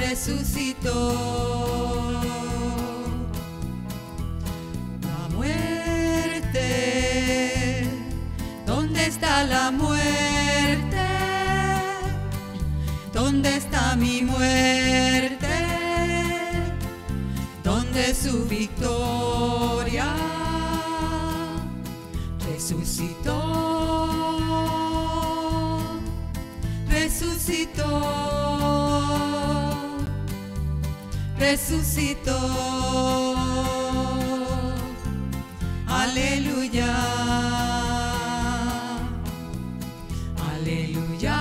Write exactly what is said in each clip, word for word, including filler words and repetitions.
resucitó. La muerte, ¿dónde está la muerte? ¿Dónde está mi muerte? ¿Dónde su victoria? Resucitó, resucitó, resucitó. Aleluya, aleluya,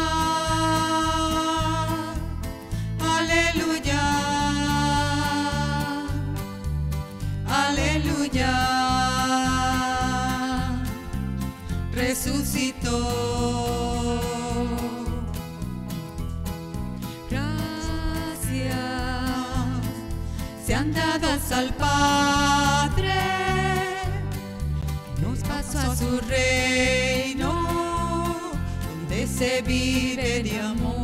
aleluya, aleluya. Resucitó. Gracias sean dadas al Padre, nos pasó a su reino, donde se vive de amor.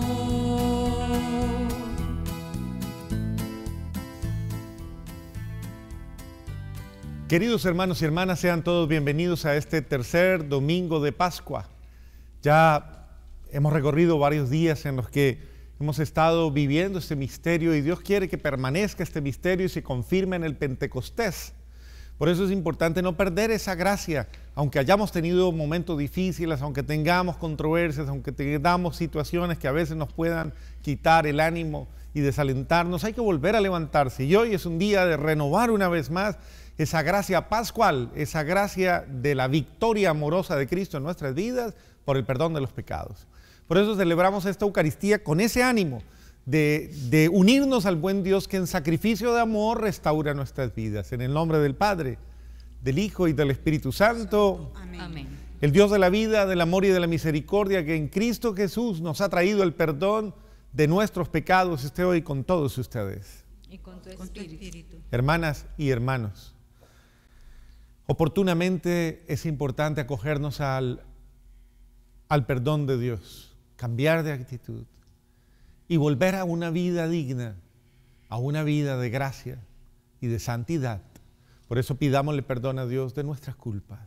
Queridos hermanos y hermanas, sean todos bienvenidos a este tercer domingo de Pascua. Ya hemos recorrido varios días en los que hemos estado viviendo este misterio y Dios quiere que permanezca este misterio y se confirme en el Pentecostés. Por eso es importante no perder esa gracia, aunque hayamos tenido momentos difíciles, aunque tengamos controversias, aunque tengamos situaciones que a veces nos puedan quitar el ánimo y desalentarnos, hay que volver a levantarse. Y hoy es un día de renovar una vez más esa gracia pascual, esa gracia de la victoria amorosa de Cristo en nuestras vidas por el perdón de los pecados. Por eso celebramos esta Eucaristía con ese ánimo de, de unirnos al buen Dios que en sacrificio de amor restaura nuestras vidas. En el nombre del Padre, del Hijo y del Espíritu Santo. Amén. El Dios de la vida, del amor y de la misericordia que en Cristo Jesús nos ha traído el perdón de nuestros pecados esté hoy con todos ustedes. Y con tu espíritu. Hermanas y hermanos, oportunamente es importante acogernos al, al perdón de Dios, cambiar de actitud y volver a una vida digna, a una vida de gracia y de santidad. Por eso pidámosle perdón a Dios de nuestras culpas.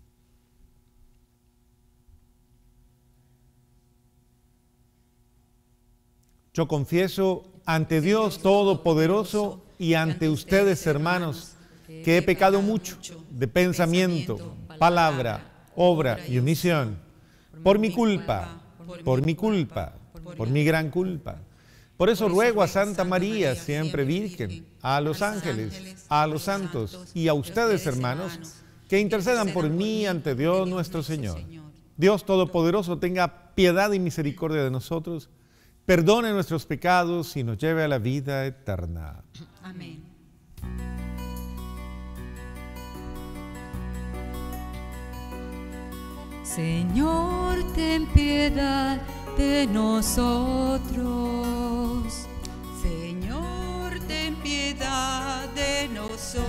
Yo confieso ante Dios Todopoderoso y ante ustedes, hermanos, que he pecado mucho de pensamiento, palabra, obra y omisión, por mi culpa, por mi culpa, por mi gran culpa. Por eso ruego a Santa María, siempre Virgen, a los ángeles, a los santos y a ustedes, hermanos, que intercedan por mí ante Dios nuestro Señor. Dios Todopoderoso tenga piedad y misericordia de nosotros, perdone nuestros pecados y nos lleve a la vida eterna. Amén. Señor, ten piedad de nosotros. Señor, ten piedad de nosotros.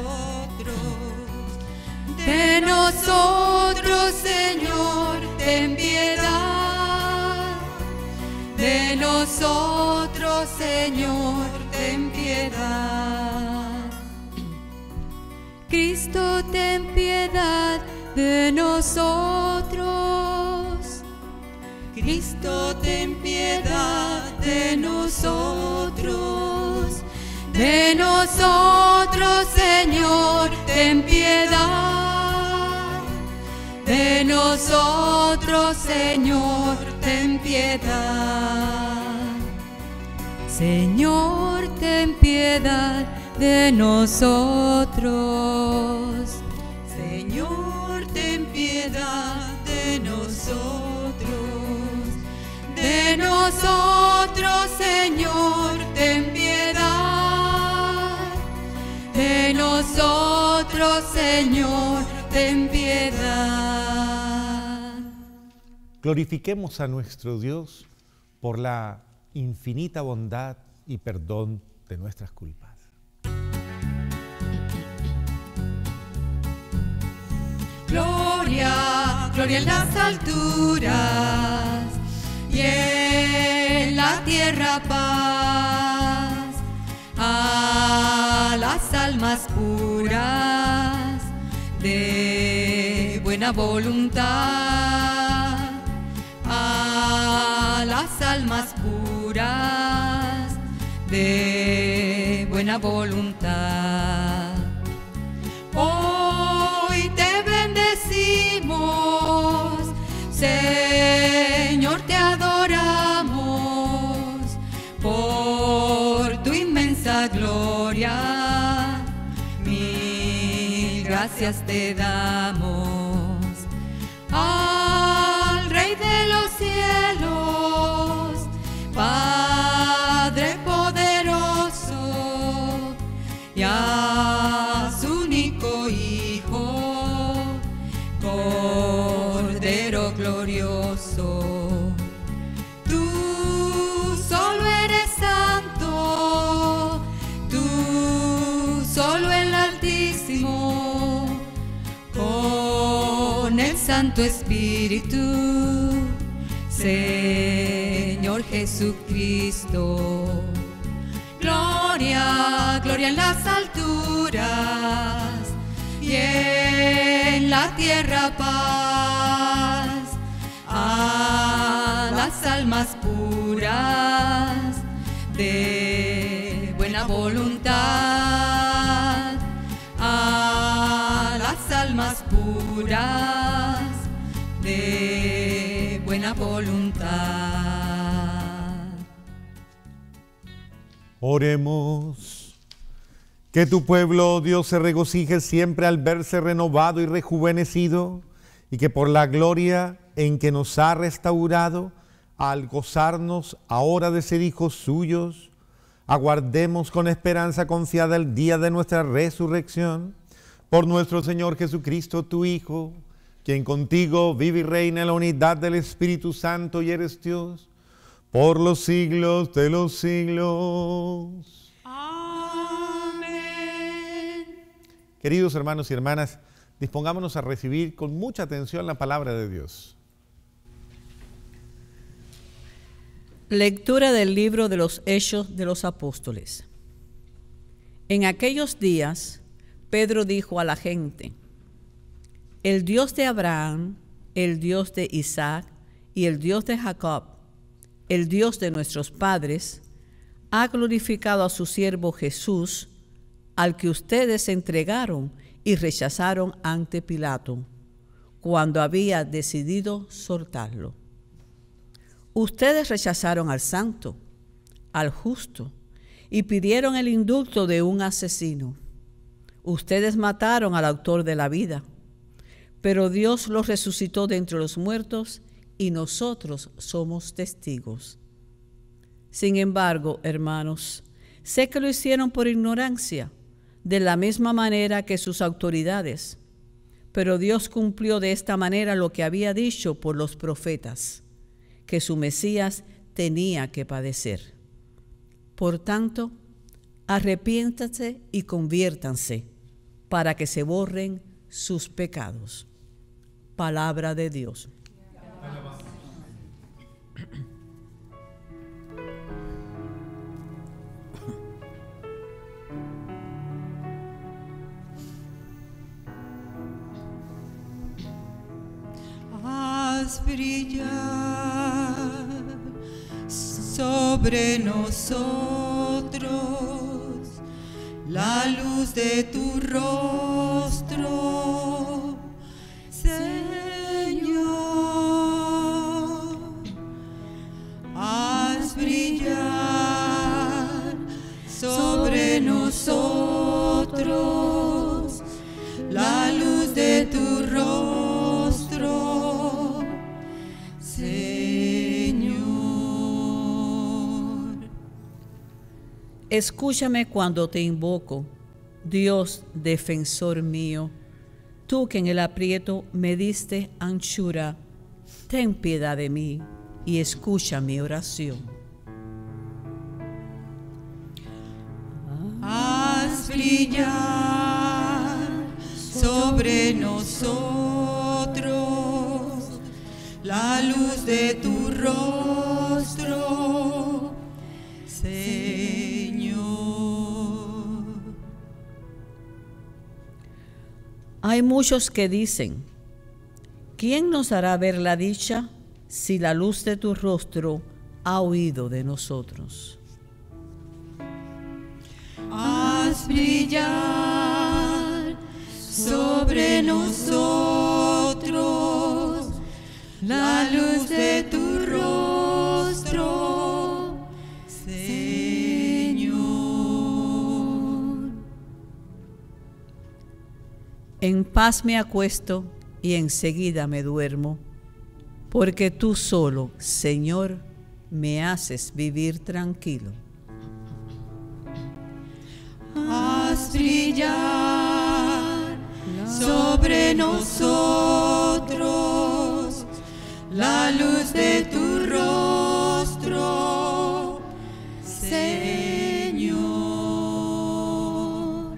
De nosotros, Señor, ten piedad. De nosotros, Señor, ten piedad. Cristo, ten piedad de nosotros. Cristo, ten piedad de nosotros. De nosotros, Señor, ten piedad. De nosotros, Señor, ten piedad. Señor, ten piedad de nosotros. Señor, ten piedad de nosotros. De nosotros, Señor, ten piedad. De nosotros, Señor, ten piedad. Glorifiquemos a nuestro Dios por la infinita bondad y perdón de nuestras culpas. Gloria, gloria en las alturas y en la tierra paz. las almas puras de buena voluntad, a las almas puras de buena voluntad. Hoy te bendecimos, Señor, te adoramos por tu inmensa gloria. Mil gracias te damos al Rey de los cielos, Padre poderoso, y a su único Hijo, Cordero glorioso. Tú solo eres santo, tú solo el Altísimo, con el Santo Espíritu, Señor Jesucristo. Gloria, gloria en las alturas y en la tierra paz a las almas puras de buena voluntad, a las almas puras de buena voluntad. Oremos. Que tu pueblo, Dios, se regocije siempre al verse renovado y rejuvenecido, y que por la gloria en que nos ha restaurado, al gozarnos ahora de ser hijos suyos, aguardemos con esperanza confiada el día de nuestra resurrección, por nuestro Señor Jesucristo, tu Hijo, quien contigo vive y reina en la unidad del Espíritu Santo y eres Dios, por los siglos de los siglos. Amén. Queridos hermanos y hermanas, dispongámonos a recibir con mucha atención la palabra de Dios. Lectura del libro de los Hechos de los Apóstoles. En aquellos días, Pedro dijo a la gente: el Dios de Abraham, el Dios de Isaac y el Dios de Jacob, el Dios de nuestros padres, ha glorificado a su siervo Jesús, al que ustedes entregaron y rechazaron ante Pilato, cuando había decidido soltarlo. Ustedes rechazaron al santo, al justo, y pidieron el indulto de un asesino. Ustedes mataron al autor de la vida, pero Dios lo resucitó de entre los muertos y nosotros somos testigos. Sin embargo, hermanos, sé que lo hicieron por ignorancia, de la misma manera que sus autoridades, pero Dios cumplió de esta manera lo que había dicho por los profetas, que su Mesías tenía que padecer. Por tanto, arrepiéntanse y conviértanse, para que se borren sus pecados. Palabra de Dios. Haz brillar sobre nosotros la luz de tu rostro, Señor. Haz brillar sobre nosotros la luz de tu rostro, Señor. Escúchame cuando te invoco, Dios defensor mío. Tú que en el aprieto me diste anchura, ten piedad de mí y escucha mi oración. Haz brillar sobre nosotros la luz de tu rostro, Señor. Hay muchos que dicen, ¿quién nos hará ver la dicha si la luz de tu rostro ha huido de nosotros? Haz brillar sobre nosotros la luz de tu rostro, Señor. En paz me acuesto y enseguida me duermo, porque tú solo, Señor, me haces vivir tranquilo. Haz brillar sobre nosotros la luz de tu rostro, Señor.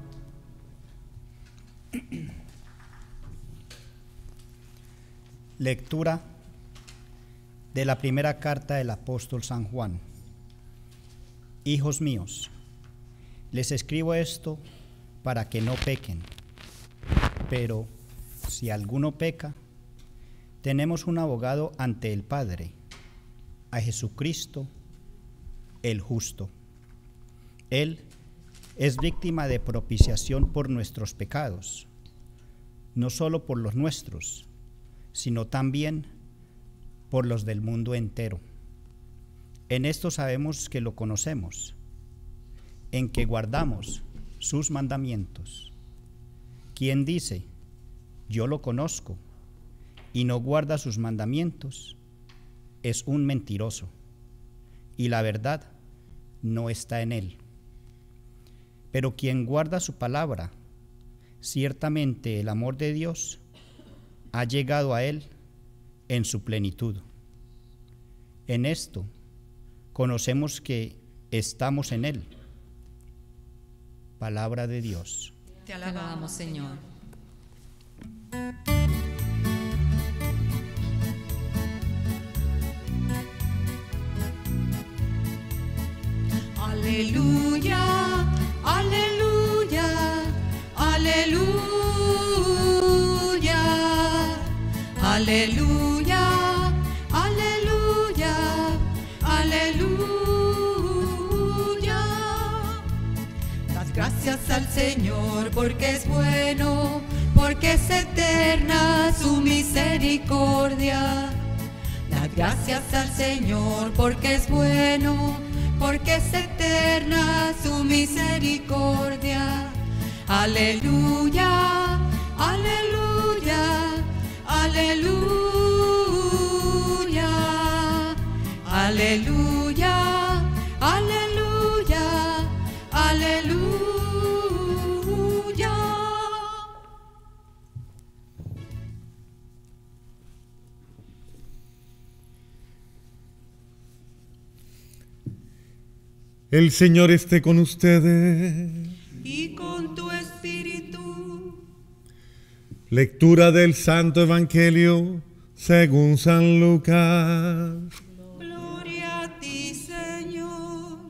Lectura de la primera carta del apóstol San Juan. Hijos míos, les escribo esto para que no pequen, pero si alguno peca, tenemos un abogado ante el Padre, a Jesucristo el justo. Él es víctima de propiciación por nuestros pecados, no solo por los nuestros, sino también por los del mundo entero. En esto sabemos que lo conocemos, en que guardamos sus mandamientos. Quien dice, yo lo conozco, y no guarda sus mandamientos, es un mentiroso, y la verdad no está en él. Pero quien guarda su palabra, ciertamente el amor de Dios ha llegado a él en su plenitud. En esto conocemos que estamos en él. Palabra de Dios. Te alabamos, Señor. Aleluya, aleluya, aleluya, aleluya, aleluya, aleluya. Das gracias al Señor porque es bueno, porque es eterna su misericordia. Dad gracias al Señor porque es bueno, porque es eterna su misericordia. Aleluya, aleluya, aleluya, aleluya, aleluya, aleluya. El Señor esté con ustedes. Y con tu espíritu. Lectura del Santo Evangelio según San Lucas. Gloria a ti, Señor.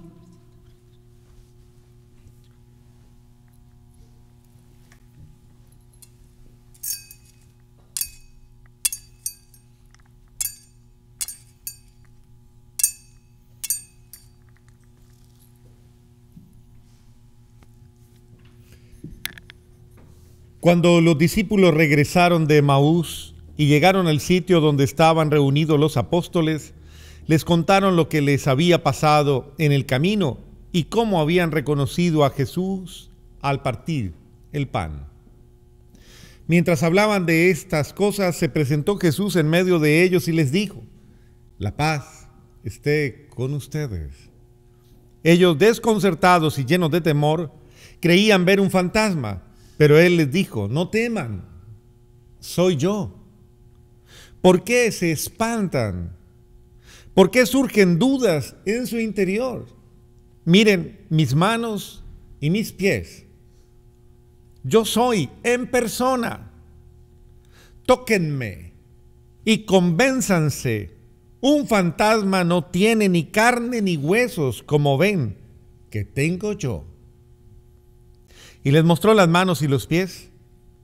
Cuando los discípulos regresaron de Emaús y llegaron al sitio donde estaban reunidos los apóstoles, les contaron lo que les había pasado en el camino y cómo habían reconocido a Jesús al partir el pan. Mientras hablaban de estas cosas, se presentó Jesús en medio de ellos y les dijo: la paz esté con ustedes. Ellos, desconcertados y llenos de temor, creían ver un fantasma. Pero él les dijo: no teman, soy yo. ¿Por qué se espantan? ¿Por qué surgen dudas en su interior? Miren mis manos y mis pies. Yo soy en persona. Tóquenme y convénzanse. Un fantasma no tiene ni carne ni huesos, como ven que tengo yo. Y les mostró las manos y los pies.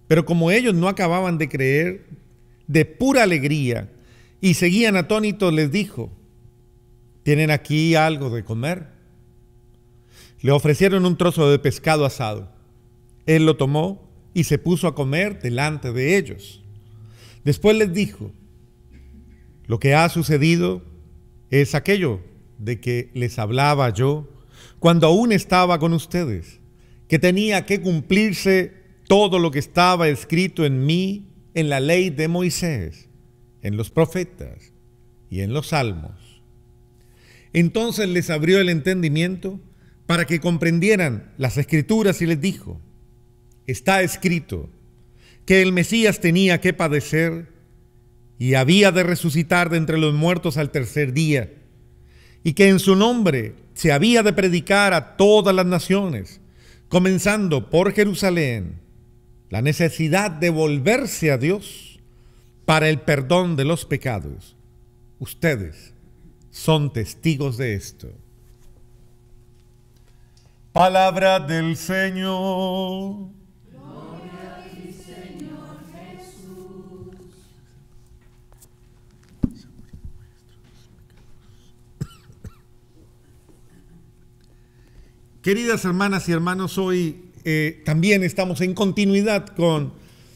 Pero como ellos no acababan de creer, de pura alegría, y seguían atónitos, les dijo: ¿tienen aquí algo de comer? Le ofrecieron un trozo de pescado asado. Él lo tomó y se puso a comer delante de ellos. Después les dijo: lo que ha sucedido es aquello de que les hablaba yo cuando aún estaba con ustedes, que tenía que cumplirse todo lo que estaba escrito en mí, en la ley de Moisés, en los profetas y en los salmos. Entonces les abrió el entendimiento para que comprendieran las Escrituras y les dijo: está escrito que el Mesías tenía que padecer y había de resucitar de entre los muertos al tercer día, y que en su nombre se había de predicar a todas las naciones, comenzando por Jerusalén, la necesidad de volverse a Dios para el perdón de los pecados. Ustedes son testigos de esto. Palabra del Señor. Gloria a ti, Señor Jesús. Queridas hermanas y hermanos, hoy eh, también estamos en continuidad con,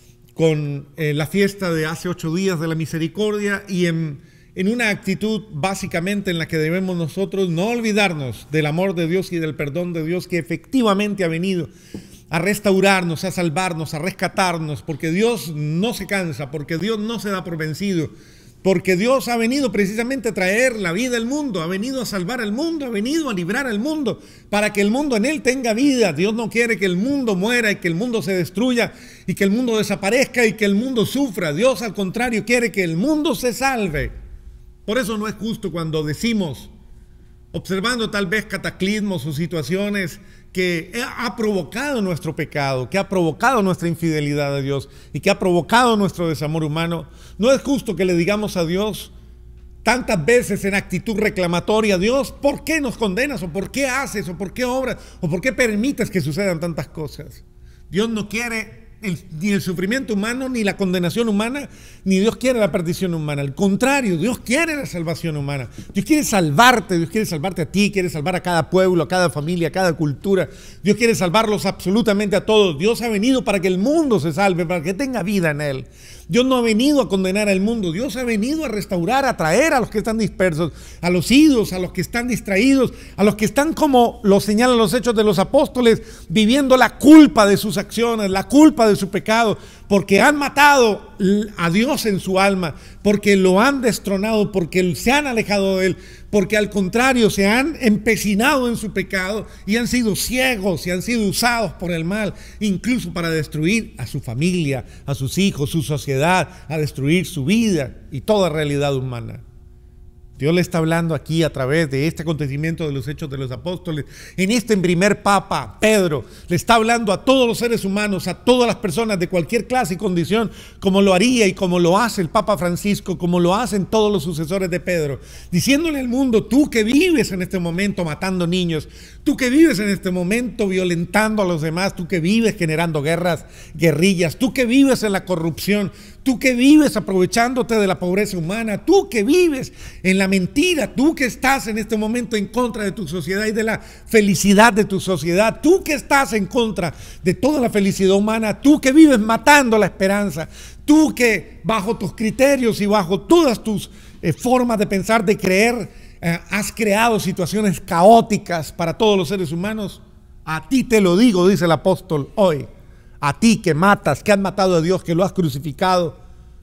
con eh, la fiesta de hace ocho días de la misericordia y en, en una actitud básicamente en la que debemos nosotros no olvidarnos del amor de Dios y del perdón de Dios que efectivamente ha venido a restaurarnos, a salvarnos, a rescatarnos, porque Dios no se cansa, porque Dios no se da por vencido, porque Dios ha venido precisamente a traer la vida al mundo, ha venido a salvar al mundo, ha venido a librar al mundo, para que el mundo en él tenga vida. Dios no quiere que el mundo muera y que el mundo se destruya y que el mundo desaparezca y que el mundo sufra. Dios, al contrario, quiere que el mundo se salve. Por eso no es justo cuando decimos, observando tal vez cataclismos o situaciones que ha provocado nuestro pecado, que ha provocado nuestra infidelidad a Dios y que ha provocado nuestro desamor humano, no es justo que le digamos a Dios tantas veces en actitud reclamatoria: Dios, ¿por qué nos condenas? ¿O por qué haces? ¿O por qué obras? ¿O por qué permites que sucedan tantas cosas? Dios no quiere el, ni el sufrimiento humano, ni la condenación humana, ni Dios quiere la perdición humana. Al contrario, Dios quiere la salvación humana. Dios quiere salvarte, Dios quiere salvarte a ti, quiere salvar a cada pueblo, a cada familia, a cada cultura. Dios quiere salvarlos absolutamente a todos. Dios ha venido para que el mundo se salve, para que tenga vida en él. Dios no ha venido a condenar al mundo, Dios ha venido a restaurar, a traer a los que están dispersos, a los idos, a los que están distraídos, a los que están, como lo señalan los Hechos de los Apóstoles, viviendo la culpa de sus acciones, la culpa de su pecado, porque han matado a Dios en su alma, porque lo han destronado, porque se han alejado de él, porque al contrario se han empecinado en su pecado y han sido ciegos y han sido usados por el mal, incluso para destruir a su familia, a sus hijos, su sociedad, a destruir su vida y toda realidad humana. Dios le está hablando aquí a través de este acontecimiento de los Hechos de los Apóstoles. En este primer Papa, Pedro, le está hablando a todos los seres humanos, a todas las personas de cualquier clase y condición, como lo haría y como lo hace el Papa Francisco, como lo hacen todos los sucesores de Pedro, diciéndole al mundo: tú que vives en este momento matando niños, tú que vives en este momento violentando a los demás, tú que vives generando guerras, guerrillas, tú que vives en la corrupción, tú que vives aprovechándote de la pobreza humana, tú que vives en la mentira, tú que estás en este momento en contra de tu sociedad y de la felicidad de tu sociedad, tú que estás en contra de toda la felicidad humana, tú que vives matando la esperanza, tú que bajo tus criterios y bajo todas tus eh, formas de pensar, de creer, eh, has creado situaciones caóticas para todos los seres humanos. A ti te lo digo, dice el apóstol hoy. A ti que matas, que has matado a Dios, que lo has crucificado,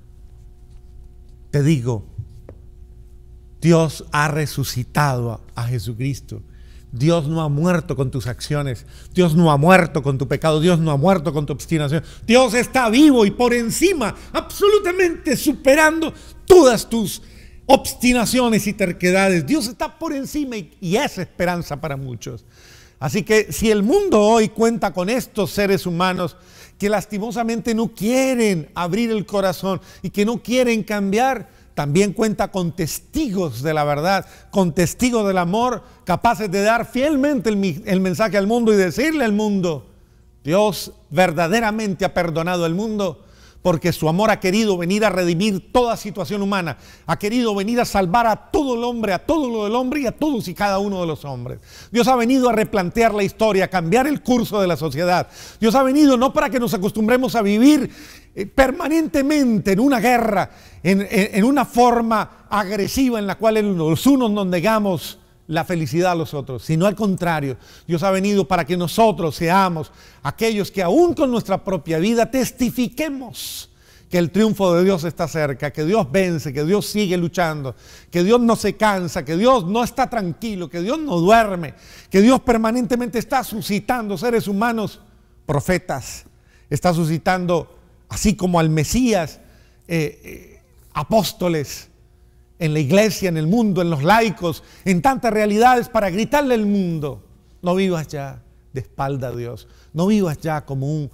te digo, Dios ha resucitado a, a Jesucristo. Dios no ha muerto con tus acciones, Dios no ha muerto con tu pecado, Dios no ha muerto con tu obstinación. Dios está vivo y por encima, absolutamente superando todas tus obstinaciones y terquedades. Dios está por encima y, y es esperanza para muchos. Así que si el mundo hoy cuenta con estos seres humanos que lastimosamente no quieren abrir el corazón y que no quieren cambiar, también cuenta con testigos de la verdad, con testigos del amor, capaces de dar fielmente el, el mensaje al mundo y decirle al mundo: Dios verdaderamente ha perdonado el mundo porque su amor ha querido venir a redimir toda situación humana. Ha querido venir a salvar a todo el hombre, a todo lo del hombre y a todos y cada uno de los hombres. Dios ha venido a replantear la historia, a cambiar el curso de la sociedad. Dios ha venido no para que nos acostumbremos a vivir eh, permanentemente en una guerra, en, en, en una forma agresiva en la cual los unos nos negamos la felicidad a los otros, sino al contrario. Dios ha venido para que nosotros seamos aquellos que aún con nuestra propia vida testifiquemos que el triunfo de Dios está cerca, que Dios vence, que Dios sigue luchando, que Dios no se cansa, que Dios no está tranquilo, que Dios no duerme, que Dios permanentemente está suscitando seres humanos, profetas, está suscitando así como al Mesías, eh, eh, apóstoles, en la iglesia, en el mundo, en los laicos, en tantas realidades para gritarle al mundo: no vivas ya de espalda a Dios, no vivas ya como un,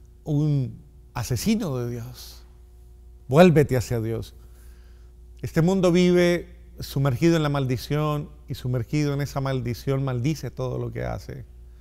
un asesino de Dios, vuélvete hacia Dios. Este mundo vive sumergido en la maldición y sumergido en esa maldición maldice todo lo que hace.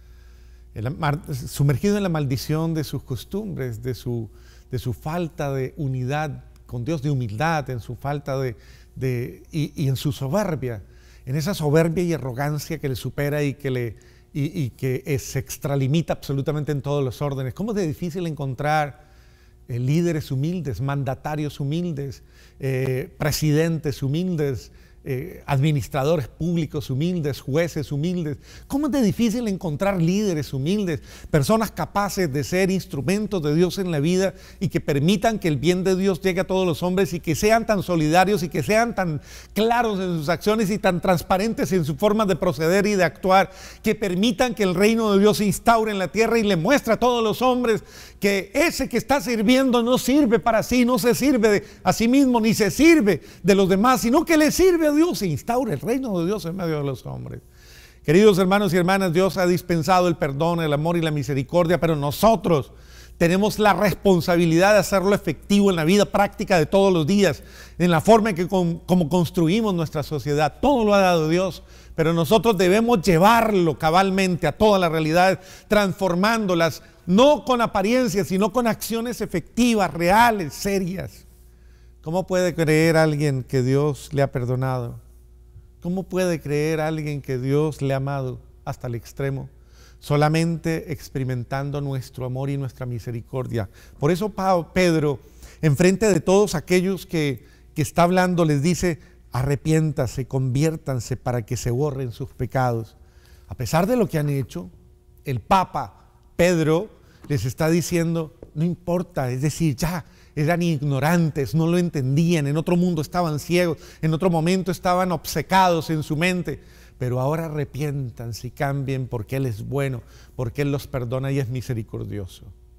El, sumergido en la maldición de sus costumbres, de su, de su falta de unidad con Dios, de humildad, en su falta de De, y, y en su soberbia, en esa soberbia y arrogancia que le supera y que, le, y, y que es, se extralimita absolutamente en todos los órdenes. ¿Cómo es de difícil encontrar eh, líderes humildes, mandatarios humildes, eh, presidentes humildes, eh, administradores públicos humildes, jueces humildes? ¿Cómo es de difícil encontrar líderes humildes, personas capaces de ser instrumentos de Dios en la vida y que permitan que el bien de Dios llegue a todos los hombres y que sean tan solidarios y que sean tan claros en sus acciones y tan transparentes en su forma de proceder y de actuar, que permitan que el reino de Dios se instaure en la tierra y le muestre a todos los hombres que ese que está sirviendo no sirve para sí, no se sirve de a sí mismo ni se sirve de los demás, sino que le sirve a Dios e instaura el reino de Dios en medio de los hombres. Queridos hermanos y hermanas, Dios ha dispensado el perdón, el amor y la misericordia, pero nosotros tenemos la responsabilidad de hacerlo efectivo en la vida práctica de todos los días, en la forma en que con, como construimos nuestra sociedad. Todo lo ha dado Dios, pero nosotros debemos llevarlo cabalmente a todas las realidades, transformándolas, no con apariencias, sino con acciones efectivas, reales, serias. ¿Cómo puede creer alguien que Dios le ha perdonado? ¿Cómo puede creer alguien que Dios le ha amado hasta el extremo? Solamente experimentando nuestro amor y nuestra misericordia. Por eso Pedro, enfrente de todos aquellos que, que está hablando, les dice: arrepiéntase, conviértanse para que se borren sus pecados. A pesar de lo que han hecho, el Papa Pedro les está diciendo: no importa, es decir, ya eran ignorantes, no lo entendían, en otro mundo estaban ciegos, en otro momento estaban obcecados en su mente, pero ahora arrepiéntanse y cambien, porque Él es bueno, porque Él los perdona y es misericordioso.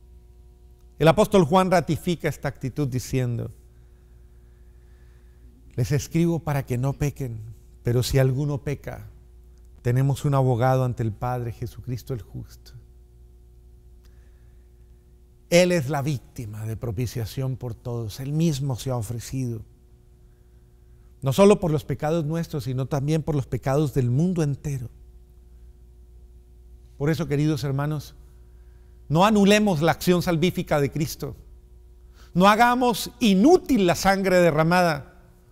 El apóstol Juan ratifica esta actitud diciendo: les escribo para que no pequen, pero si alguno peca, tenemos un abogado ante el Padre, Jesucristo el justo. Él es la víctima de propiciación por todos. Él mismo se ha ofrecido, no solo por los pecados nuestros, sino también por los pecados del mundo entero. Por eso, queridos hermanos, no anulemos la acción salvífica de Cristo. No hagamos inútil la sangre derramada.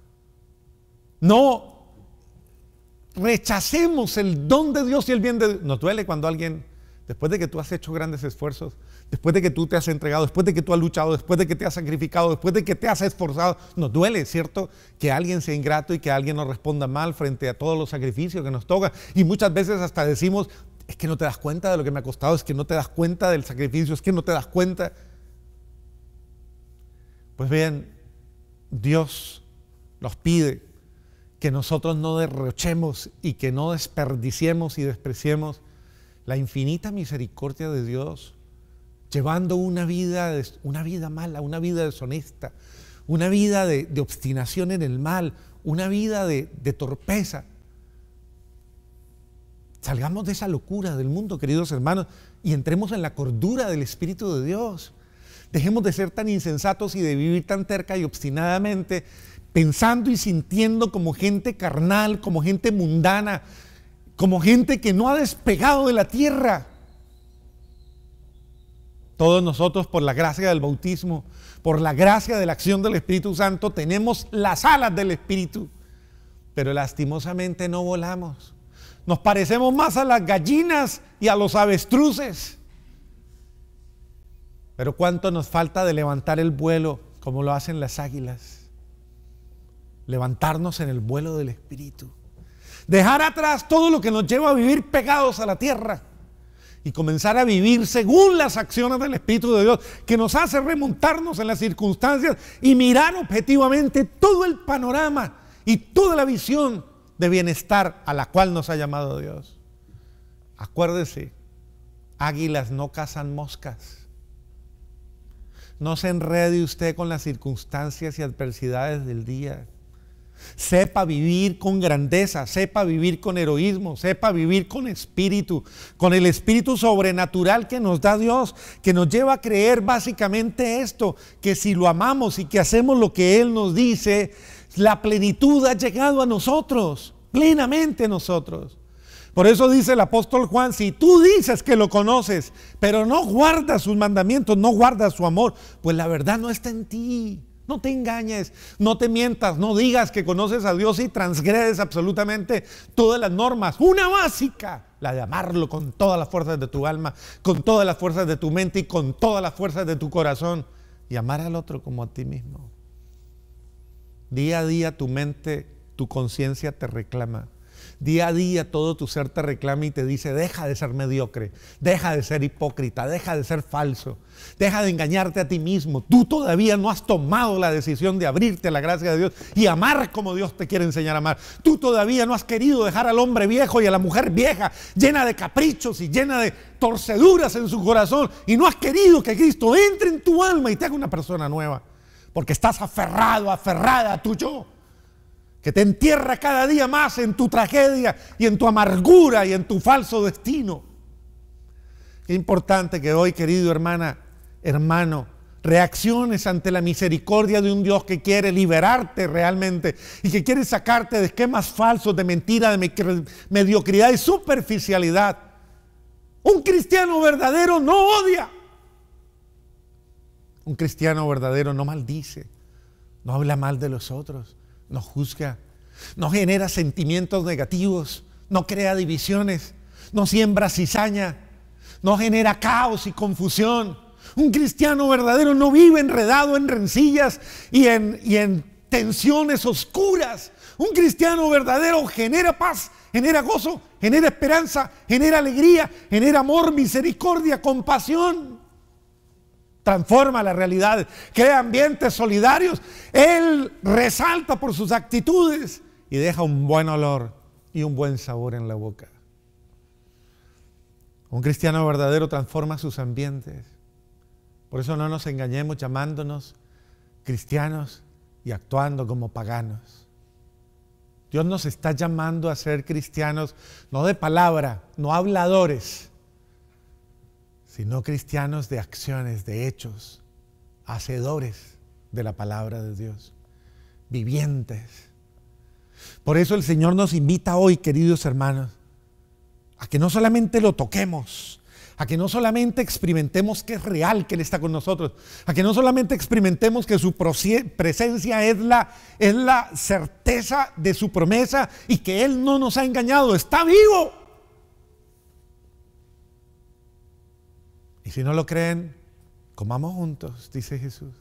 No rechacemos el don de Dios y el bien de Dios. Nos duele cuando alguien, después de que tú has hecho grandes esfuerzos, después de que tú te has entregado, después de que tú has luchado, después de que te has sacrificado, después de que te has esforzado, nos duele, ¿cierto?, que alguien sea ingrato y que alguien nos responda mal frente a todos los sacrificios que nos toca. Y muchas veces hasta decimos: es que no te das cuenta de lo que me ha costado, es que no te das cuenta del sacrificio, es que no te das cuenta. Pues bien, Dios nos pide que nosotros no derrochemos y que no desperdiciemos y despreciemos la infinita misericordia de Dios, llevando una vida, una vida mala, una vida deshonesta, una vida de, de obstinación en el mal, una vida de, de torpeza. Salgamos de esa locura del mundo, queridos hermanos, y entremos en la cordura del Espíritu de Dios. Dejemos de ser tan insensatos y de vivir tan terca y obstinadamente, pensando y sintiendo como gente carnal, como gente mundana, como gente que no ha despegado de la tierra. Todos nosotros, por la gracia del bautismo, por la gracia de la acción del Espíritu Santo, tenemos las alas del Espíritu, pero lastimosamente no volamos. Nos parecemos más a las gallinas y a los avestruces. Pero cuánto nos falta de levantar el vuelo como lo hacen las águilas. Levantarnos en el vuelo del Espíritu. Dejar atrás todo lo que nos lleva a vivir pegados a la tierra y comenzar a vivir según las acciones del Espíritu de Dios, que nos hace remontarnos en las circunstancias y mirar objetivamente todo el panorama y toda la visión de bienestar a la cual nos ha llamado Dios. Acuérdese, águilas no cazan moscas. No se enrede usted con las circunstancias y adversidades del día. Sepa vivir con grandeza, sepa vivir con heroísmo, sepa vivir con espíritu, con el espíritu sobrenatural que nos da Dios, que nos lleva a creer básicamente esto, que si lo amamos y que hacemos lo que Él nos dice, la plenitud ha llegado a nosotros, plenamente a nosotros. Por eso dice el apóstol Juan, si tú dices que lo conoces, pero no guardas sus mandamientos, no guardas su amor, pues la verdad no está en ti. No te engañes, no te mientas, no digas que conoces a Dios y transgredes absolutamente todas las normas. Una básica, la de amarlo con todas las fuerzas de tu alma, con todas las fuerzas de tu mente y con todas las fuerzas de tu corazón. Y amar al otro como a ti mismo. Día a día tu mente, tu conciencia te reclama. Día a día todo tu ser te reclama y te dice, deja de ser mediocre, deja de ser hipócrita, deja de ser falso, deja de engañarte a ti mismo. Tú todavía no has tomado la decisión de abrirte a la gracia de Dios y amar como Dios te quiere enseñar a amar. Tú todavía no has querido dejar al hombre viejo y a la mujer vieja llena de caprichos y llena de torceduras en su corazón, y no has querido que Cristo entre en tu alma y te haga una persona nueva, porque estás aferrado, aferrada a tu yo, que te entierra cada día más en tu tragedia y en tu amargura y en tu falso destino. Qué importante que hoy, querido hermana, hermano, reacciones ante la misericordia de un Dios que quiere liberarte realmente y que quiere sacarte de esquemas falsos, de mentira, de mediocridad y superficialidad. Un cristiano verdadero no odia. Un cristiano verdadero no maldice, no habla mal de los otros, no juzga, no genera sentimientos negativos, no crea divisiones, no siembra cizaña, no genera caos y confusión. Un cristiano verdadero no vive enredado en rencillas y en, y en tensiones oscuras. Un cristiano verdadero genera paz, genera gozo, genera esperanza, genera alegría, genera amor, misericordia, compasión. Transforma la realidad, crea ambientes solidarios. Él resalta por sus actitudes y deja un buen olor y un buen sabor en la boca. Un cristiano verdadero transforma sus ambientes. Por eso no nos engañemos llamándonos cristianos y actuando como paganos. Dios nos está llamando a ser cristianos, no de palabra, no habladores, sino cristianos de acciones, de hechos, hacedores de la palabra de Dios, vivientes. Por eso el Señor nos invita hoy, queridos hermanos, a que no solamente lo toquemos, a que no solamente experimentemos que es real que Él está con nosotros, a que no solamente experimentemos que su presencia es la, es la certeza de su promesa y que Él no nos ha engañado, está vivo. Y si no lo creen, comamos juntos, dice Jesús.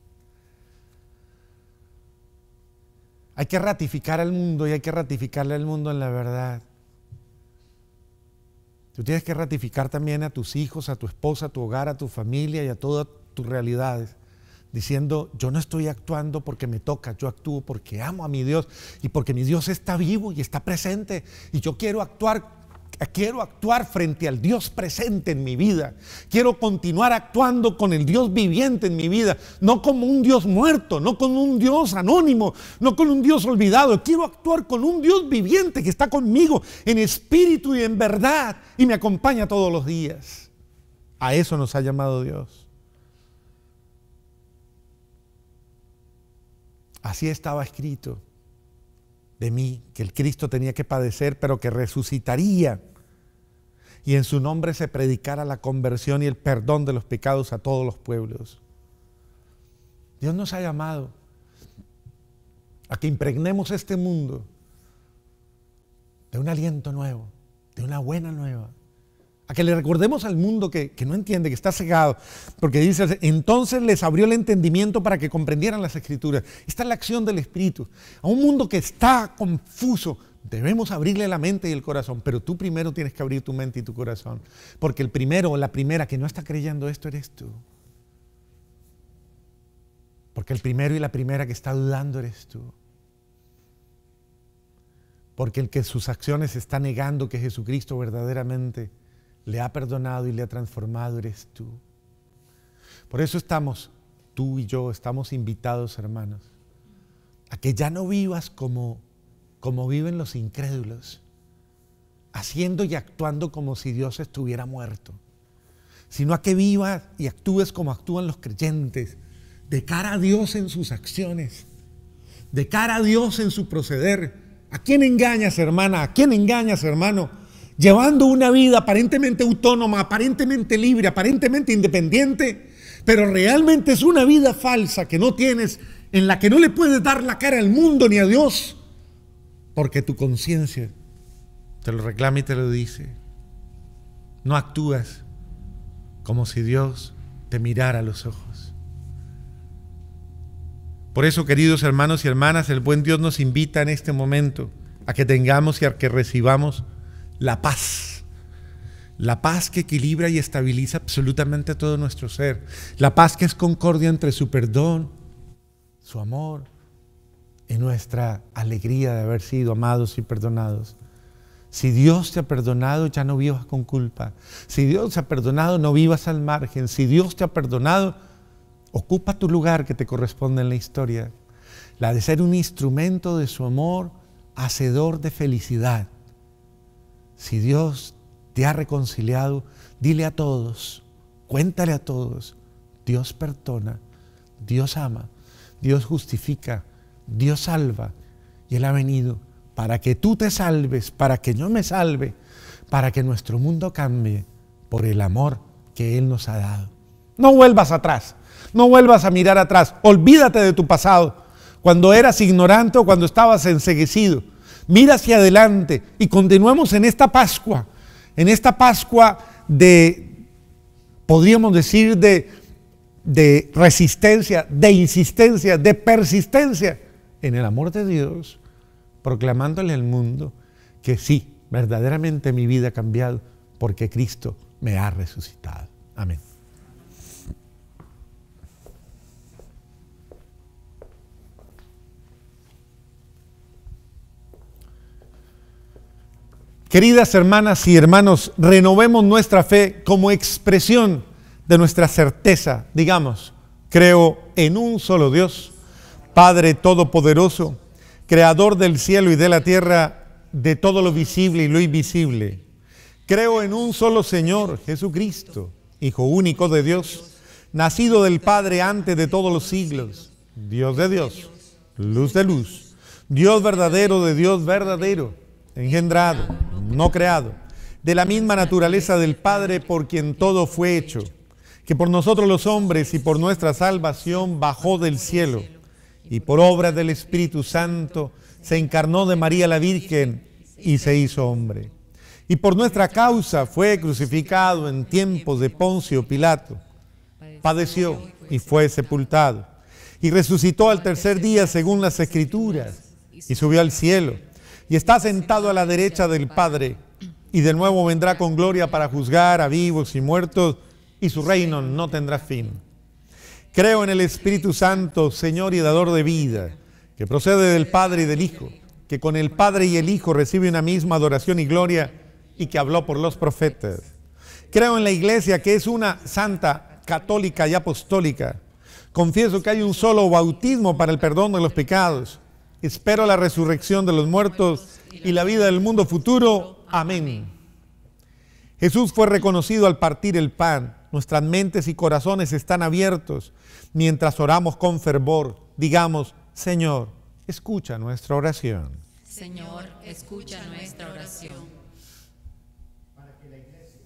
Hay que ratificar al mundo y hay que ratificarle al mundo en la verdad. Tú tienes que ratificar también a tus hijos, a tu esposa, a tu hogar, a tu familia y a todas tus realidades, diciendo, yo no estoy actuando porque me toca, yo actúo porque amo a mi Dios y porque mi Dios está vivo y está presente y yo quiero actuar. Quiero actuar frente al Dios presente en mi vida. Quiero continuar actuando con el Dios viviente en mi vida. No como un Dios muerto, no con un Dios anónimo, no con un Dios olvidado. Quiero actuar con un Dios viviente que está conmigo en espíritu y en verdad y me acompaña todos los días. A eso nos ha llamado Dios. Así estaba escrito de mí, que el Cristo tenía que padecer, pero que resucitaría y en su nombre se predicara la conversión y el perdón de los pecados a todos los pueblos. Dios nos ha llamado a que impregnemos este mundo de un aliento nuevo, de una buena nueva. A que le recordemos al mundo que, que no entiende, que está cegado, porque dice, entonces les abrió el entendimiento para que comprendieran las Escrituras. Esta es la acción del Espíritu. A un mundo que está confuso, debemos abrirle la mente y el corazón, pero tú primero tienes que abrir tu mente y tu corazón, porque el primero o la primera que no está creyendo esto eres tú. Porque el primero y la primera que está dudando eres tú. Porque el que sus acciones está negando que Jesucristo verdaderamente le ha perdonado y le ha transformado eres tú. Por eso estamos, tú y yo, estamos invitados, hermanos, a que ya no vivas como, como viven los incrédulos, haciendo y actuando como si Dios estuviera muerto, sino a que vivas y actúes como actúan los creyentes, de cara a Dios en sus acciones, de cara a Dios en su proceder. ¿A quién engañas, hermana? ¿A quién engañas, hermano? Llevando una vida aparentemente autónoma, aparentemente libre, aparentemente independiente, pero realmente es una vida falsa que no tienes, en la que no le puedes dar la cara al mundo ni a Dios, porque tu conciencia te lo reclama y te lo dice. No actúas como si Dios te mirara a los ojos. Por eso, queridos hermanos y hermanas, el buen Dios nos invita en este momento a que tengamos y a que recibamos la paz. La paz que equilibra y estabiliza absolutamente todo nuestro ser. La paz que es concordia entre su perdón, su amor y nuestra alegría de haber sido amados y perdonados. Si Dios te ha perdonado, ya no vivas con culpa. Si Dios te ha perdonado, no vivas al margen. Si Dios te ha perdonado, ocupa tu lugar que te corresponde en la historia, la de ser un instrumento de su amor, hacedor de felicidad. Si Dios te ha reconciliado, dile a todos, cuéntale a todos, Dios perdona, Dios ama, Dios justifica, Dios salva, y Él ha venido para que tú te salves, para que yo me salve, para que nuestro mundo cambie por el amor que Él nos ha dado. No vuelvas atrás. No vuelvas a mirar atrás. Olvídate de tu pasado, cuando eras ignorante o cuando estabas enceguecido. Mira hacia adelante y continuemos en esta Pascua, en esta Pascua de, podríamos decir, de, de resistencia, de insistencia, de persistencia en el amor de Dios, proclamándole al mundo que sí, verdaderamente mi vida ha cambiado porque Cristo me ha resucitado. Amén. Queridas hermanas y hermanos, renovemos nuestra fe como expresión de nuestra certeza. Digamos, creo en un solo Dios, Padre Todopoderoso, Creador del cielo y de la tierra, de todo lo visible y lo invisible. Creo en un solo Señor, Jesucristo, Hijo único de Dios, nacido del Padre antes de todos los siglos, Dios de Dios, luz de luz, Dios verdadero de Dios verdadero, engendrado, no creado, de la misma naturaleza del Padre por quien todo fue hecho, que por nosotros los hombres y por nuestra salvación bajó del cielo, y por obra del Espíritu Santo se encarnó de María la Virgen y se hizo hombre. Y por nuestra causa fue crucificado en tiempos de Poncio Pilato, padeció y fue sepultado, y resucitó al tercer día según las Escrituras, y subió al cielo, y está sentado a la derecha del Padre, y de nuevo vendrá con gloria para juzgar a vivos y muertos, y su reino no tendrá fin. Creo en el Espíritu Santo, Señor y dador de vida, que procede del Padre y del Hijo, que con el Padre y el Hijo recibe una misma adoración y gloria, y que habló por los profetas. Creo en la Iglesia, que es una santa, católica y apostólica. Confieso que hay un solo bautismo para el perdón de los pecados. Espero la resurrección de los muertos y la vida del mundo futuro. Amén. Jesús fue reconocido al partir el pan. Nuestras mentes y corazones están abiertos. Mientras oramos con fervor, digamos, Señor, escucha nuestra oración. Señor, escucha nuestra oración. Para que la Iglesia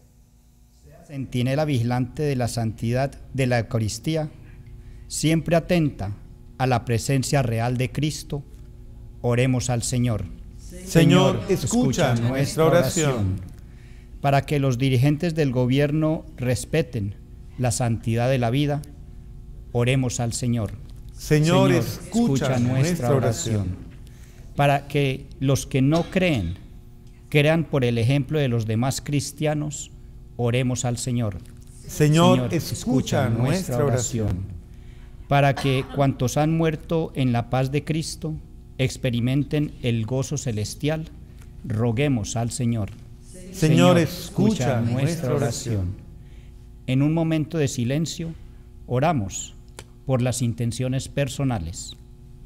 centinela vigilante de la santidad de la Eucaristía, siempre atenta a la presencia real de Cristo, oremos al Señor. Señor, escucha nuestra oración. Para que los dirigentes del gobierno respeten la santidad de la vida, oremos al Señor. Señor, escucha nuestra oración. Para que los que no creen, crean por el ejemplo de los demás cristianos, oremos al Señor. Señor, Señor, escucha nuestra oración. Para que cuantos han muerto en la paz de Cristo experimenten el gozo celestial, roguemos al Señor. Señor, escucha nuestra oración. En un momento de silencio, oramos por las intenciones personales.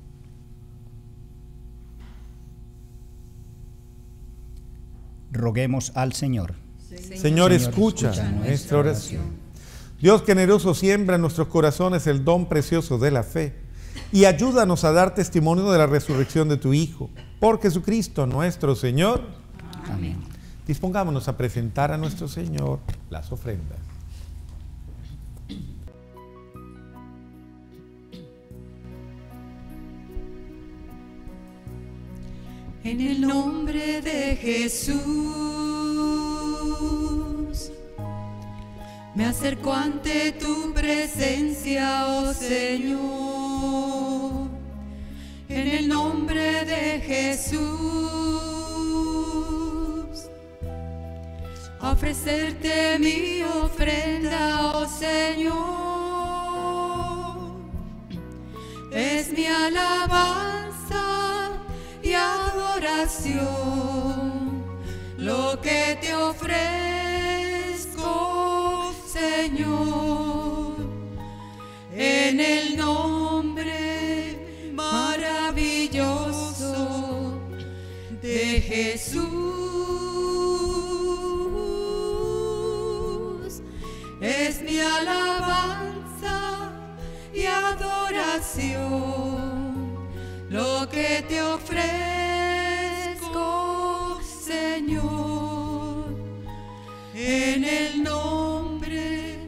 Roguemos al Señor. Señor, escucha nuestra oración. Dios generoso, siembra en nuestros corazones el don precioso de la fe y ayúdanos a dar testimonio de la resurrección de tu Hijo. Por Jesucristo nuestro Señor. Amén. Dispongámonos a presentar a nuestro Señor las ofrendas. En el nombre de Jesús, me acerco ante tu presencia, oh Señor. En el nombre de Jesús, a ofrecerte mi ofrenda, oh Señor. Es mi alabanza y adoración lo que te ofrezco, Señor, en el nombre maravilloso de Jesús. Es mi alabanza y adoración lo que te ofrezco, Señor, en el nombre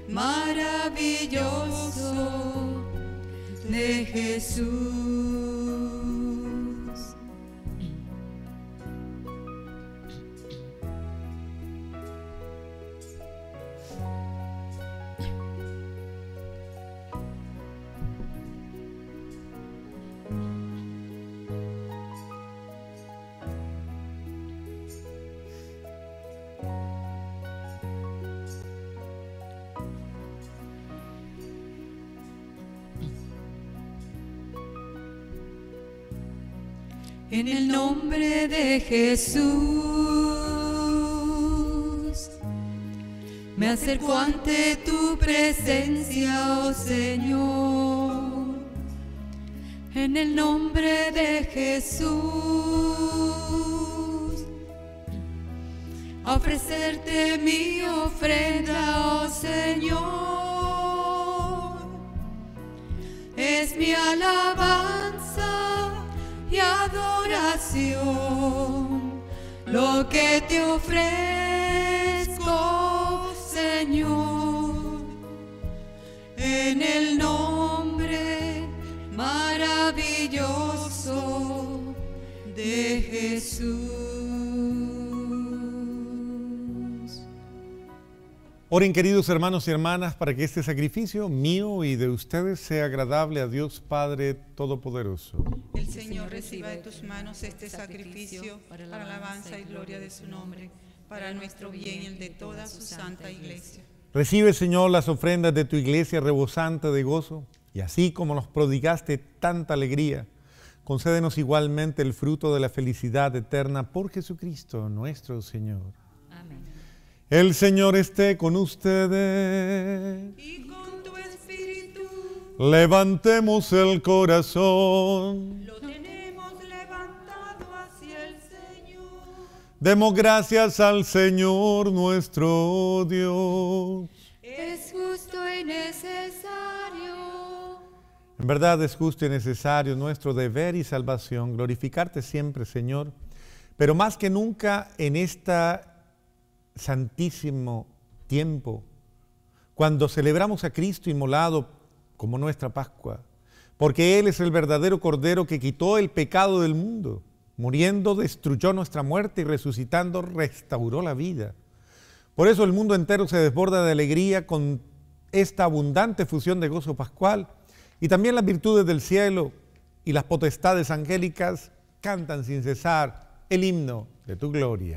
maravilloso de Jesús. En el nombre de Jesús, me acerco ante tu presencia, oh Señor. En el nombre de Jesús, a ofrecerte mi ofrenda, oh Señor. Es mi alabanza y adoración lo que te ofrezco, Señor, en el nombre maravilloso de Jesús. Oren, queridos hermanos y hermanas, para que este sacrificio mío y de ustedes sea agradable a Dios Padre Todopoderoso. El Señor reciba de tus manos este sacrificio para la alabanza y gloria de su nombre, para nuestro bien y el de toda su santa iglesia. Recibe, Señor, las ofrendas de tu iglesia rebosante de gozo, y así como nos prodigaste tanta alegría, concédenos igualmente el fruto de la felicidad eterna por Jesucristo nuestro Señor. Amén. El Señor esté con ustedes. Y con tu espíritu. Levantemos el corazón. Lo tenemos levantado hacia el Señor. Demos gracias al Señor nuestro Dios. Es justo y necesario. En verdad es justo y necesario, nuestro deber y salvación, glorificarte siempre, Señor, pero más que nunca en esta santísimo tiempo, cuando celebramos a Cristo inmolado como nuestra Pascua, porque Él es el verdadero Cordero que quitó el pecado del mundo. Muriendo destruyó nuestra muerte y resucitando restauró la vida. Por eso el mundo entero se desborda de alegría con esta abundante fusión de gozo pascual, y también las virtudes del cielo y las potestades angélicas cantan sin cesar el himno de tu gloria.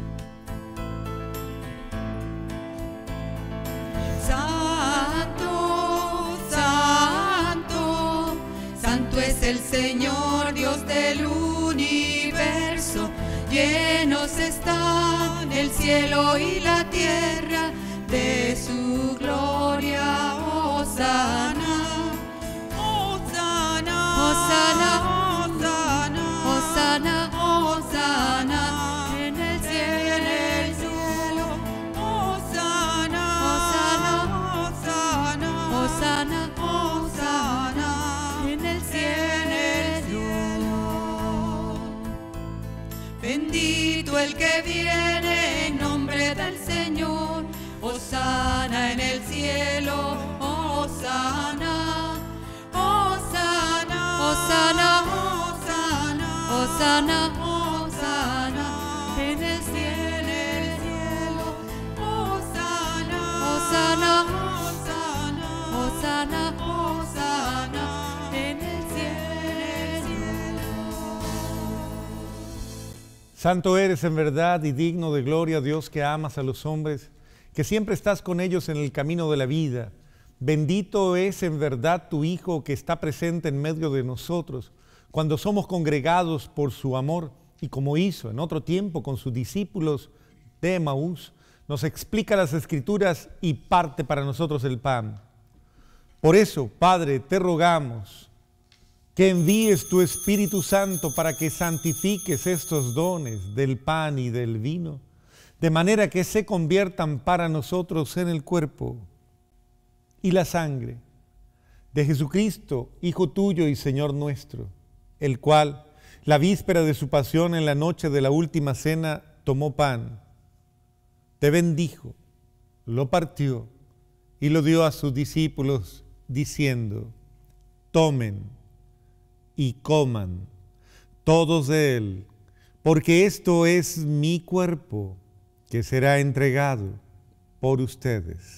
Santo, santo, santo es el Señor, Dios del universo. Llenos están el cielo y la tierra de su gloria. Hosana, Hosana, Hosana, Hosana, Hosana, en el cielo, Hosana, Hosana, Hosana, Hosana, en el cielo. Bendito el que viene en nombre del Señor. Hosana en el cielo, Hosana, Hosana, Hosana, Hosana, Hosana, en el cielo, Hosana, Hosana, Hosana, Hosana, en el cielo. Santo eres en verdad y digno de gloria, Dios que amas a los hombres, que siempre estás con ellos en el camino de la vida. Bendito es en verdad tu Hijo que está presente en medio de nosotros, cuando somos congregados por su amor, y como hizo en otro tiempo con sus discípulos de Emaús, nos explica las Escrituras y parte para nosotros el pan. Por eso, Padre, te rogamos que envíes tu Espíritu Santo para que santifiques estos dones del pan y del vino, de manera que se conviertan para nosotros en el cuerpo y la sangre de Jesucristo, Hijo tuyo y Señor nuestro, el cual, la víspera de su pasión en la noche de la última cena, tomó pan, te bendijo, lo partió y lo dio a sus discípulos, diciendo: tomen y coman todos de él, porque esto es mi cuerpo, que será entregado por ustedes.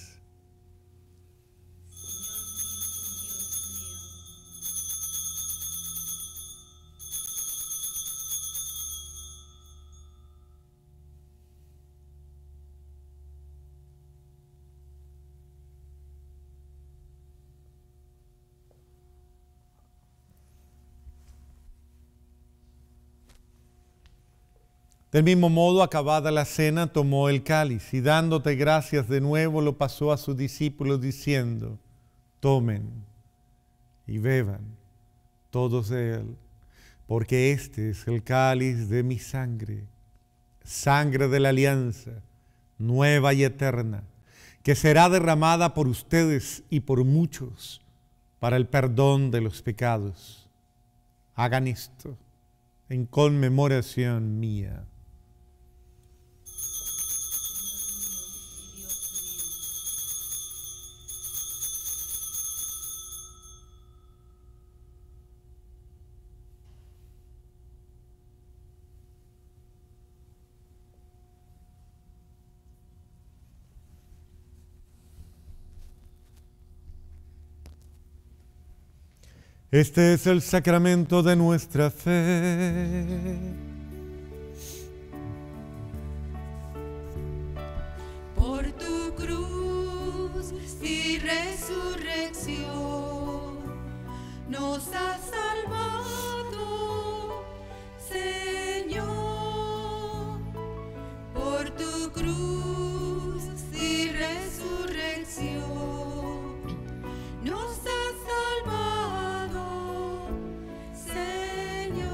Del mismo modo, acabada la cena, tomó el cáliz y dándote gracias de nuevo lo pasó a sus discípulos diciendo: tomen y beban todos de él, porque este es el cáliz de mi sangre, sangre de la alianza, nueva y eterna, que será derramada por ustedes y por muchos para el perdón de los pecados. Hagan esto en conmemoración mía. Este es el sacramento de nuestra fe. Por tu cruz y resurrección nos has salvado, Señor. Por tu cruz y resurrección nos has salvado, Señor.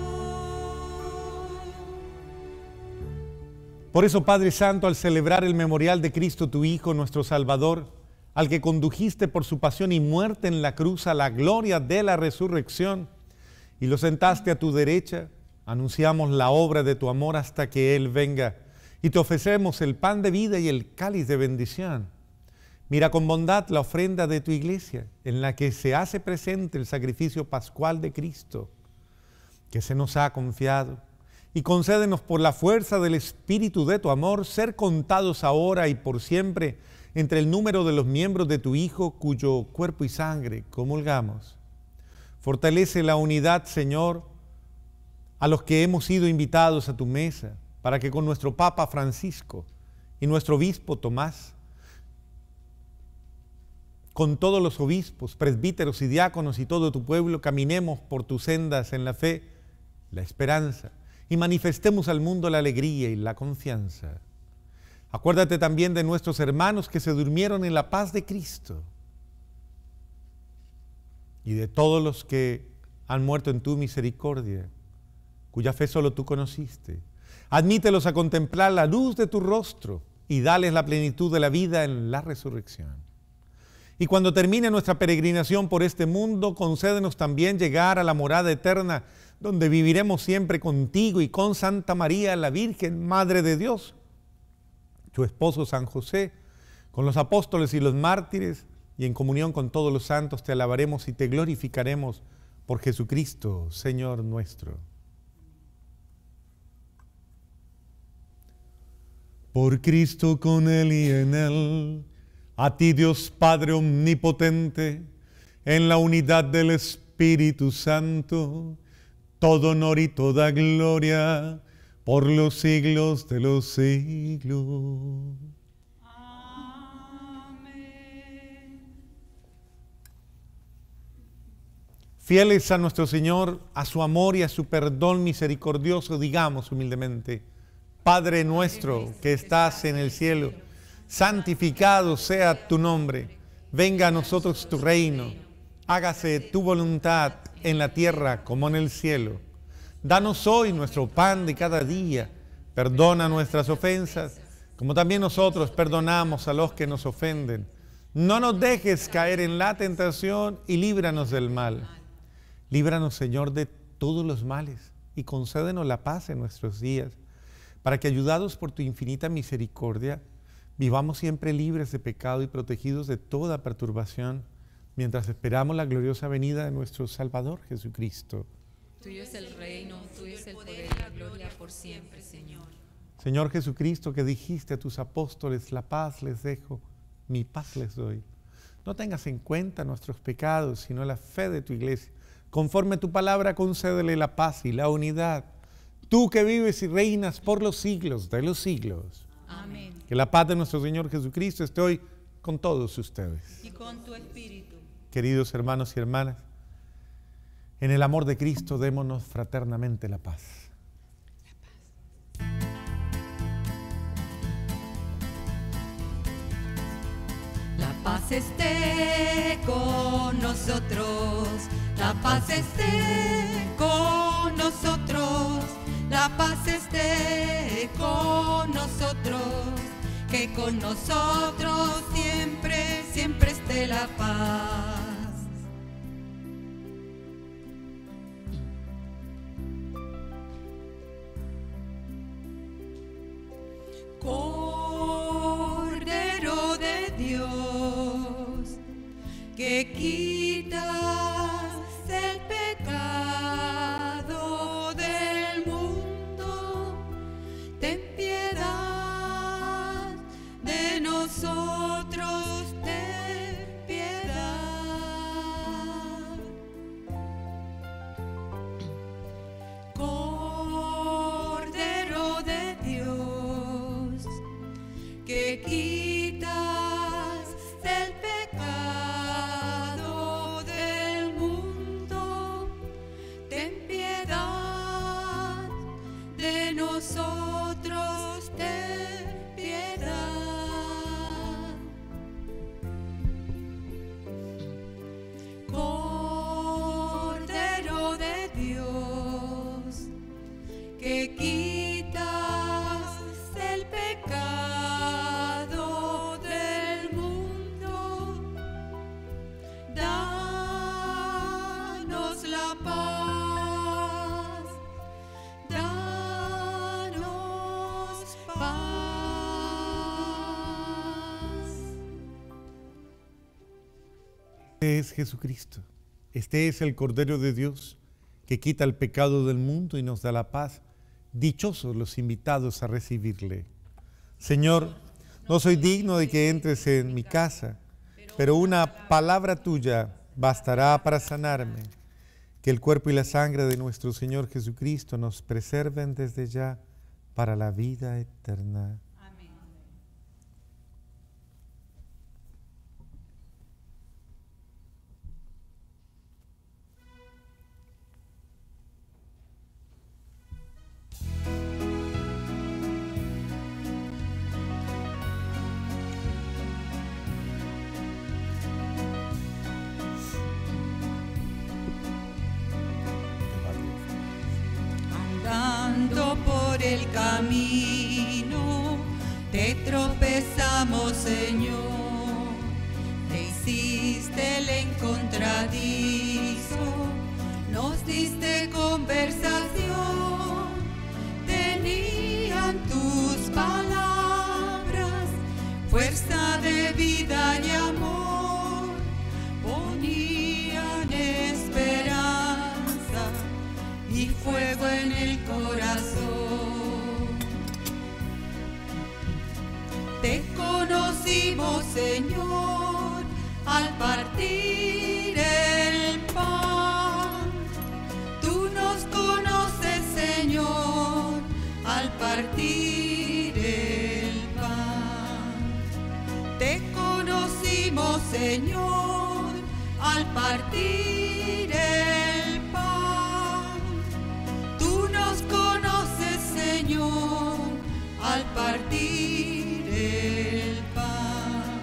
Por eso, Padre Santo, al celebrar el memorial de Cristo, tu Hijo, nuestro Salvador, al que condujiste por su pasión y muerte en la cruz a la gloria de la resurrección, y lo sentaste a tu derecha, anunciamos la obra de tu amor hasta que Él venga, y te ofrecemos el pan de vida y el cáliz de bendición. Mira con bondad la ofrenda de tu iglesia, en la que se hace presente el sacrificio pascual de Cristo, que se nos ha confiado, y concédenos por la fuerza del Espíritu de tu amor, ser contados ahora y por siempre entre el número de los miembros de tu Hijo, cuyo cuerpo y sangre comulgamos. Fortalece la unidad, Señor, a los que hemos sido invitados a tu mesa, para que con nuestro Papa Francisco y nuestro Obispo Tomás, con todos los obispos, presbíteros y diáconos y todo tu pueblo, caminemos por tus sendas en la fe, la esperanza, y manifestemos al mundo la alegría y la confianza. Acuérdate también de nuestros hermanos que se durmieron en la paz de Cristo y de todos los que han muerto en tu misericordia, cuya fe solo tú conociste. Admítelos a contemplar la luz de tu rostro y dales la plenitud de la vida en la resurrección. Y cuando termine nuestra peregrinación por este mundo, concédenos también llegar a la morada eterna, donde viviremos siempre contigo y con Santa María, la Virgen, Madre de Dios, tu esposo San José, con los apóstoles y los mártires, y en comunión con todos los santos te alabaremos y te glorificaremos por Jesucristo, Señor nuestro. Por Cristo, con Él y en Él, a ti Dios Padre omnipotente, en la unidad del Espíritu Santo, todo honor y toda gloria, por los siglos de los siglos. Amén. Fieles a nuestro Señor, a su amor y a su perdón misericordioso, digamos humildemente: Padre nuestro que estás en el cielo, santificado sea tu nombre. Venga a nosotros tu reino. Hágase tu voluntad en la tierra como en el cielo. Danos hoy nuestro pan de cada día. Perdona nuestras ofensas, como también nosotros perdonamos a los que nos ofenden. No nos dejes caer en la tentación y líbranos del mal. Líbranos, Señor, de todos los males y concédenos la paz en nuestros días, para que, ayudados por tu infinita misericordia, vivamos siempre libres de pecado y protegidos de toda perturbación, mientras esperamos la gloriosa venida de nuestro Salvador Jesucristo. Tuyo es el reino, tuyo es el poder y la gloria por siempre, Señor. Señor Jesucristo, que dijiste a tus apóstoles: la paz les dejo, mi paz les doy. No tengas en cuenta nuestros pecados, sino la fe de tu iglesia. Conforme a tu palabra, concédele la paz y la unidad. Tú que vives y reinas por los siglos de los siglos. Amén. Que la paz de nuestro Señor Jesucristo esté hoy con todos ustedes. Y con tu espíritu. Queridos hermanos y hermanas, en el amor de Cristo démonos fraternamente la paz. La paz esté con nosotros, la paz esté con nosotros, la paz esté con nosotros, que con nosotros siempre, siempre esté la paz. Cordero de Dios, que quitas el pecado del mundo, ten piedad de nosotros, ten piedad. Cordero de Dios, que quitas el pecado del mundo, ten piedad de nosotros, ten piedad. Este es Jesucristo. Este es el Cordero de Dios que quita el pecado del mundo y nos da la paz. Dichosos los invitados a recibirle. Señor, no soy digno de que entres en mi casa, pero una palabra tuya bastará para sanarme. Que el cuerpo y la sangre de nuestro Señor Jesucristo nos preserven desde ya para la vida eterna. Amén. Andando por el camino, te tropezamos, Señor. Te hiciste el encontradizo, nos diste conversación. Tenían tus palabras, fuerza de vida y amor. Ponían esperanza y fuego en el corazón. Te conocimos, Señor, al partir el pan. Tú nos conoces, Señor, al partir el pan. Te conocimos, Señor, al partir el pan. Tú nos conoces, Señor, al partir el pan.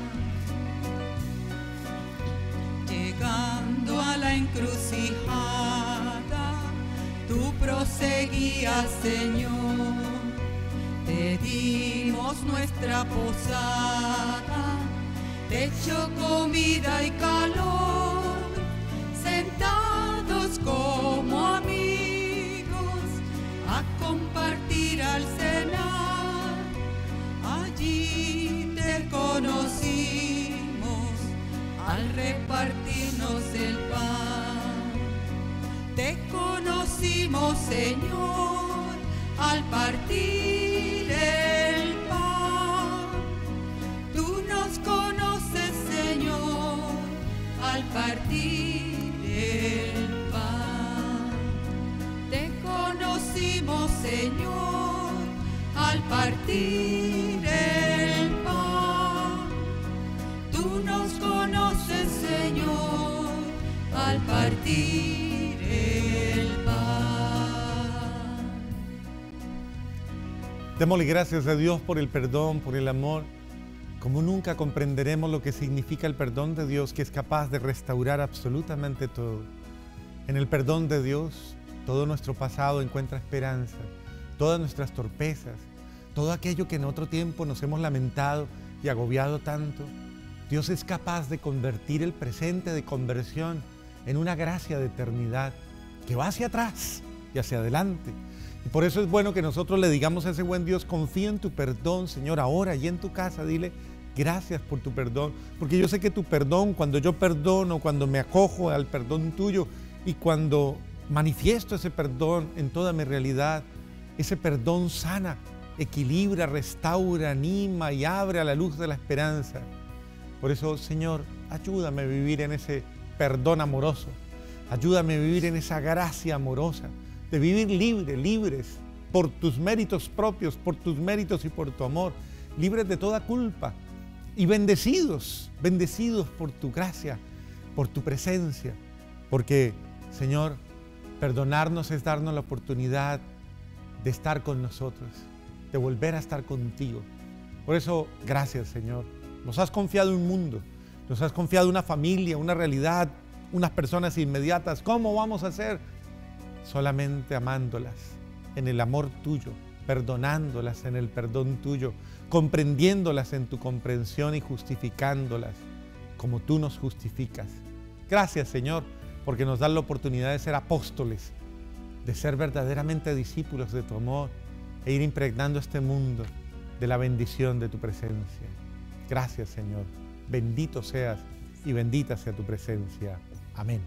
Llegando a la encrucijada, tú proseguías, Señor. Te dimos nuestra posada, techo, comida y calor, sentados como amigos a compartir al cenar. Allí te conocimos al repartirnos el pan. Te conocimos, Señor, al partir el pan. Tú nos conoces, Señor, al partir el pan. Te conocimos, Señor, al partir el pan. Tú nos conoces, Señor, al partir el pan. Démosle gracias a Dios por el perdón, por el amor. Como nunca comprenderemos lo que significa el perdón de Dios, que es capaz de restaurar absolutamente todo. En el perdón de Dios, todo nuestro pasado encuentra esperanza, todas nuestras torpezas, todo aquello que en otro tiempo nos hemos lamentado y agobiado tanto. Dios es capaz de convertir el presente de conversión en una gracia de eternidad que va hacia atrás y hacia adelante. Y por eso es bueno que nosotros le digamos a ese buen Dios: confío en tu perdón, Señor, ahora y en tu casa. Dile: gracias por tu perdón, porque yo sé que tu perdón, cuando yo perdono, cuando me acojo al perdón tuyo y cuando manifiesto ese perdón en toda mi realidad, ese perdón sana, equilibra, restaura, anima y abre a la luz de la esperanza. Por eso, Señor, ayúdame a vivir en ese perdón amoroso, ayúdame a vivir en esa gracia amorosa, de vivir libre, libres, por tus méritos propios, por tus méritos y por tu amor, libres de toda culpa y bendecidos, bendecidos por tu gracia, por tu presencia, porque, Señor, perdonarnos es darnos la oportunidad de estar con nosotros, de volver a estar contigo. Por eso, gracias, Señor. Nos has confiado un mundo, nos has confiado una familia, una realidad, unas personas inmediatas. ¿Cómo vamos a hacer? Solamente amándolas en el amor tuyo, perdonándolas en el perdón tuyo, comprendiéndolas en tu comprensión y justificándolas como tú nos justificas. Gracias, Señor, porque nos das la oportunidad de ser apóstoles, de ser verdaderamente discípulos de tu amor e ir impregnando este mundo de la bendición de tu presencia. Gracias, Señor. Bendito seas y bendita sea tu presencia. Amén.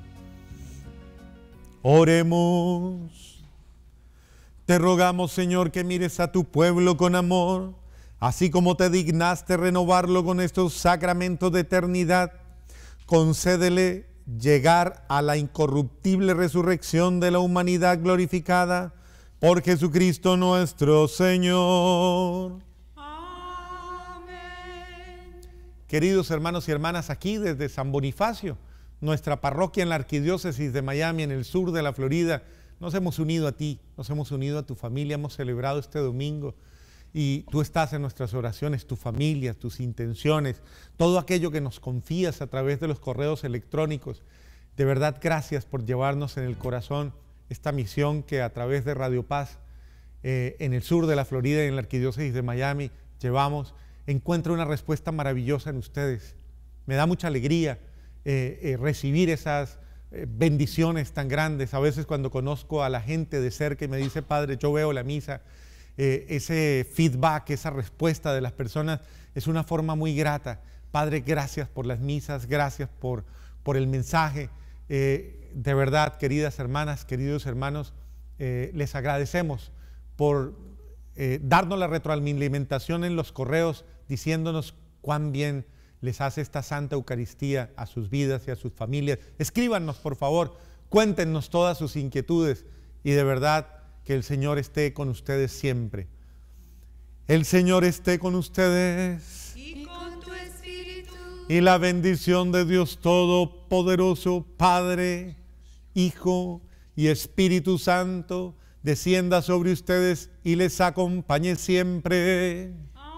Oremos. Te rogamos, Señor, que mires a tu pueblo con amor, así como te dignaste renovarlo con estos sacramentos de eternidad. Concédele llegar a la incorruptible resurrección de la humanidad glorificada por Jesucristo nuestro Señor. Amén. Queridos hermanos y hermanas, aquí desde San Bonifacio, nuestra parroquia en la Arquidiócesis de Miami, en el sur de la Florida, nos hemos unido a ti, nos hemos unido a tu familia, hemos celebrado este domingo y tú estás en nuestras oraciones, tu familia, tus intenciones, todo aquello que nos confías a través de los correos electrónicos. De verdad, gracias por llevarnos en el corazón esta misión que a través de Radio Paz, eh, en el sur de la Florida y en la Arquidiócesis de Miami, llevamos. Encuentro una respuesta maravillosa en ustedes. Me da mucha alegría eh, eh, recibir esas eh, bendiciones tan grandes. A veces cuando conozco a la gente de cerca y me dice, Padre, yo veo la misa, eh, ese feedback, esa respuesta de las personas es una forma muy grata. Padre, gracias por las misas, gracias por, por el mensaje. Eh, de verdad, queridas hermanas, queridos hermanos, eh, les agradecemos por eh, darnos la retroalimentación en los correos, diciéndonos cuán bien les hace esta Santa Eucaristía a sus vidas y a sus familias. Escríbanos, por favor, cuéntenos todas sus inquietudes y de verdad que el Señor esté con ustedes siempre. El Señor esté con ustedes. Y con tu espíritu. Y la bendición de Dios Todopoderoso, Padre, Hijo y Espíritu Santo, descienda sobre ustedes y les acompañe siempre.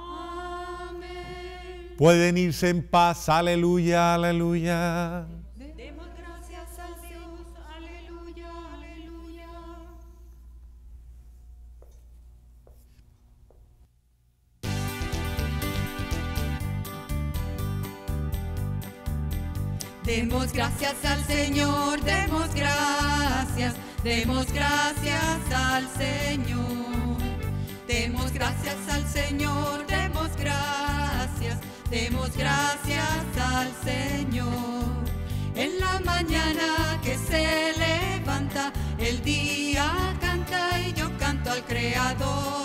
Amén. Pueden irse en paz. Aleluya, aleluya. Demos gracias a Dios. Aleluya, aleluya. Demos gracias al Señor, demos gracias, demos gracias al Señor. Demos gracias al Señor, demos gracias, demos gracias al Señor. En la mañana que se levanta, el día canta y yo canto al Creador.